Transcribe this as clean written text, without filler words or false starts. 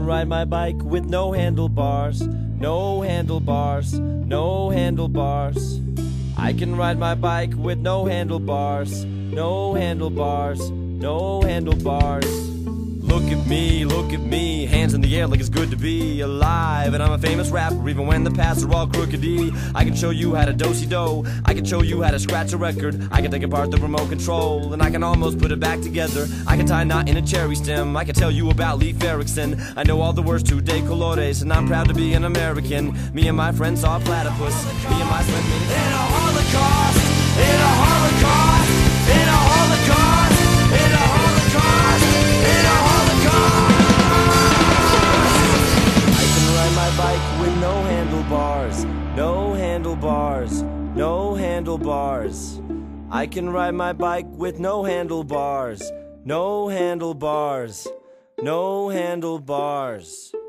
can ride my bike with no handlebars, no handlebars, no handlebars. I can ride my bike with no handlebars, no handlebars, no handlebars. Look at me, hands in the air like it's good to be alive. And I'm a famous rapper even when the paths are all crookedy. I can show you how to do-si-do, I can show you how to scratch a record. I can take apart the remote control and I can almost put it back together. I can tie a knot in a cherry stem, I can tell you about Leif Erikson. I know all the words to De Colores and I'm proud to be an American. Me and my friends saw a platypus, me and my friend made it in a Holocaust, in a Holocaust, in a Holocaust, in a Holocaust, in a Holocaust. I can ride my bike with no handlebars, no handlebars, no handlebars. I can ride my bike with no handlebars, no handlebars, no handlebars.